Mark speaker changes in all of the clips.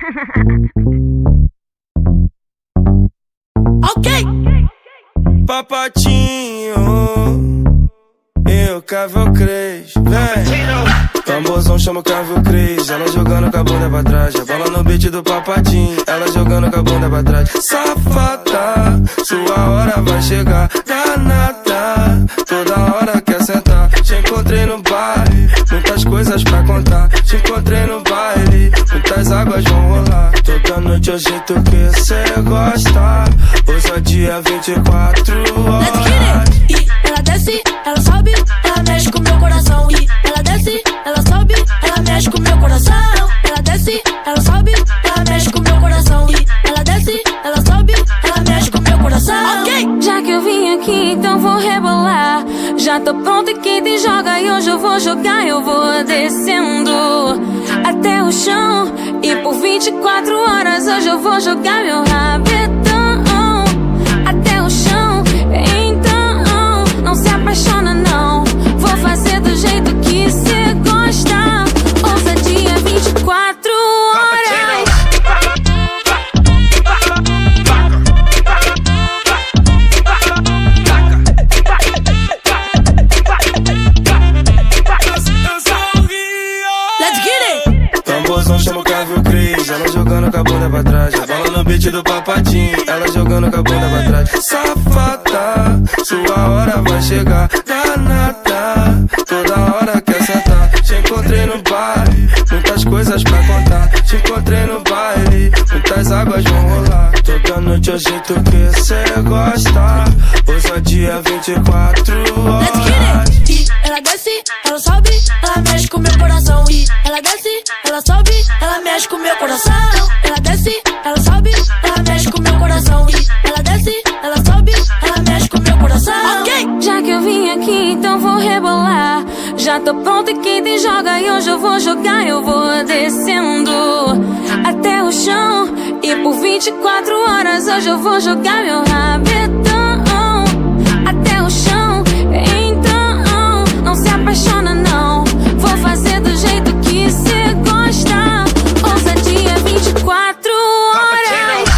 Speaker 1: Ok.
Speaker 2: Papatinho, eu Cavel Cres, vem. Tamborzão chama o Cavel Cres, ela jogando com a bunda pra trás. A bola no beat do Papatinho, ela jogando com a bunda pra trás. Safada, sua hora vai chegar. Danada, toda hora quer sentar. Te encontrei no baile, muitas coisas pra contar. Te encontrei no baile, muitas águas vão rolar. Toda noite é o jeito que cê gosta. Hoje é dia 24 horas.
Speaker 1: E ela desce, ela sobe, ela mexe com meu coração. E ela desce, ela sobe, ela mexe com meu coração. Ela desce, ela sobe, ela mexe com meu coração. E ela desce, ela sobe, ela mexe com meu coração. Ok.
Speaker 3: Já que eu vim aqui, então vou rebolar. Já tô pronta e quem tem joga e hoje eu vou jogar. Eu vou descendo até o chão. E por 24 horas hoje eu vou jogar meu rabetão até o chão. Então não se apaixona não, vou fazer do jeito que cê gosta. Ousadia 24 horas.
Speaker 1: Let's get it.
Speaker 2: Tamborzão chama o Cavel Cres, ela jogando com a bunda pra trás. A bola no beat do Papatinho, ela jogando com a bunda pra trás. Safada, sua hora vai chegar. Danada, toda hora quer sentar. Te encontrei no baile, muitas coisas pra contar. Te encontrei no baile, muitas águas vão rolar. Toda noite é o jeito que cê gosta. Hoje é dia 24 horas.
Speaker 1: Let's get it. E ela desce, ela sobe, ela mexe com meu coração. E ela desce, ela sobe, ela mexe com meu coração. Ela desce, ela sobe, ela mexe com meu coração. E ela desce, ela sobe, ela mexe com meu coração. Ok.
Speaker 3: Já que eu vim aqui, então vou rebolar. Já tô pronta e quem tem joga e hoje eu vou jogar. Eu vou descendo até o chão. E por 24 horas hoje eu vou jogar meu rabetão até o chão. Então não se apaixona não, vou fazer do jeito que cê gosta. Ousadia 24 horas.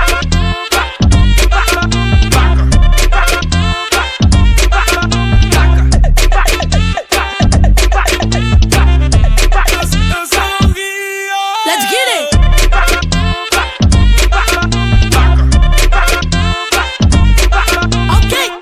Speaker 1: Let's get it. Ok.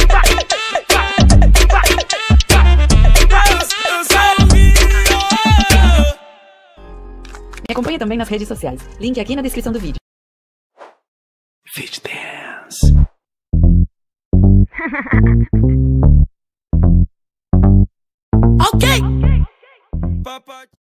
Speaker 4: Me acompanhe também nas redes sociais. Link aqui na descrição do vídeo.
Speaker 2: Fit Dance.
Speaker 1: Ok.
Speaker 2: Papatinho.